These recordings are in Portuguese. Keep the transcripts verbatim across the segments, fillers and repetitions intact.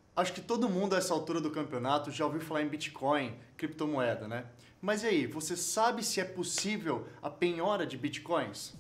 Acho que todo mundo a essa altura do campeonato já ouviu falar em Bitcoin, criptomoeda, né? Mas e aí, você sabe se é possível a penhora de Bitcoins?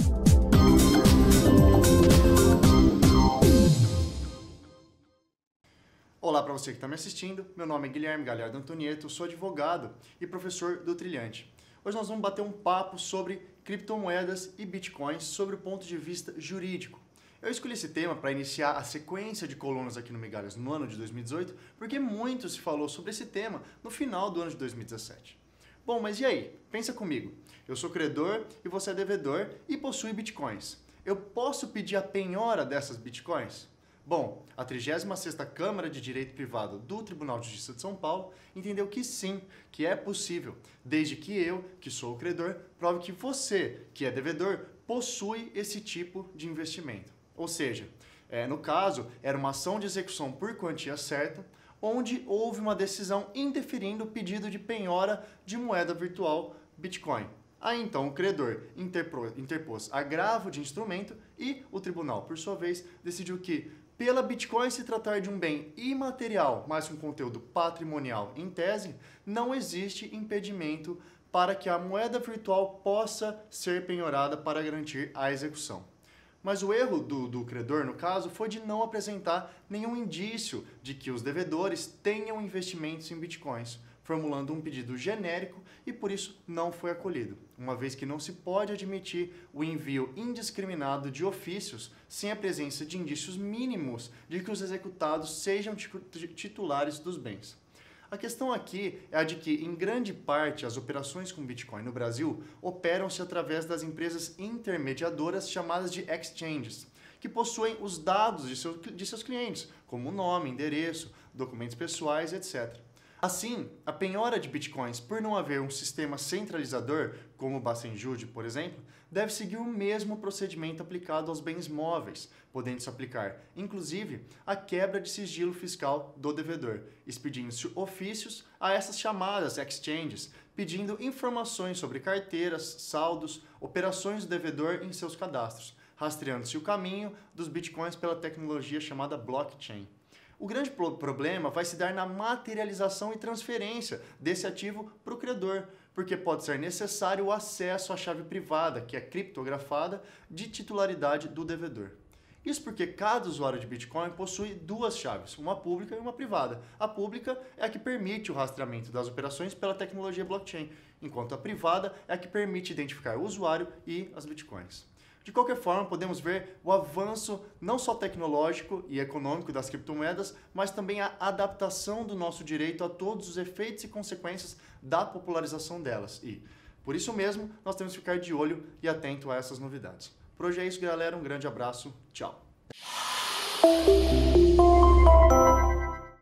Olá para você que está me assistindo, meu nome é Guilherme Galhardo Antonieto, sou advogado e professor do Trilhante. Hoje nós vamos bater um papo sobre criptomoedas e Bitcoins sobre o ponto de vista jurídico. Eu escolhi esse tema para iniciar a sequência de colunas aqui no Migalhas no ano de dois mil e dezoito, porque muito se falou sobre esse tema no final do ano de dois mil e dezessete. Bom, mas e aí? Pensa comigo. Eu sou credor e você é devedor e possui Bitcoins. Eu posso pedir a penhora dessas Bitcoins? Bom, a trigésima sexta Câmara de Direito Privado do Tribunal de Justiça de São Paulo entendeu que sim, que é possível, desde que eu, que sou o credor, prove que você, que é devedor, possui esse tipo de investimento. Ou seja, é, no caso, era uma ação de execução por quantia certa, onde houve uma decisão indeferindo o pedido de penhora de moeda virtual Bitcoin. Aí então o credor interpôs agravo de instrumento e o tribunal, por sua vez, decidiu que, pela Bitcoin se tratar de um bem imaterial, mas com conteúdo patrimonial em tese, não existe impedimento para que a moeda virtual possa ser penhorada para garantir a execução. Mas o erro do, do credor, no caso, foi de não apresentar nenhum indício de que os devedores tenham investimentos em bitcoins, formulando um pedido genérico e por isso não foi acolhido, uma vez que não se pode admitir o envio indiscriminado de ofícios sem a presença de indícios mínimos de que os executados sejam titulares dos bens. A questão aqui é a de que, em grande parte, as operações com Bitcoin no Brasil operam-se através das empresas intermediadoras chamadas de exchanges, que possuem os dados de, seu, de seus clientes, como nome, endereço, documentos pessoais, etcétera. Assim, a penhora de Bitcoins, por não haver um sistema centralizador, como o Bacenjude, por exemplo, deve seguir o mesmo procedimento aplicado aos bens móveis, podendo-se aplicar, inclusive, a quebra de sigilo fiscal do devedor, expedindo-se ofícios a essas chamadas exchanges, pedindo informações sobre carteiras, saldos, operações do devedor em seus cadastros, rastreando-se o caminho dos Bitcoins pela tecnologia chamada blockchain. O grande problema vai se dar na materialização e transferência desse ativo para o credor, porque pode ser necessário o acesso à chave privada, que é criptografada, de titularidade do devedor. Isso porque cada usuário de Bitcoin possui duas chaves, uma pública e uma privada. A pública é a que permite o rastreamento das operações pela tecnologia blockchain, enquanto a privada é a que permite identificar o usuário e as Bitcoins. De qualquer forma, podemos ver o avanço não só tecnológico e econômico das criptomoedas, mas também a adaptação do nosso direito a todos os efeitos e consequências da popularização delas. E, por isso mesmo, nós temos que ficar de olho e atento a essas novidades. Por hoje é isso, galera. Um grande abraço. Tchau.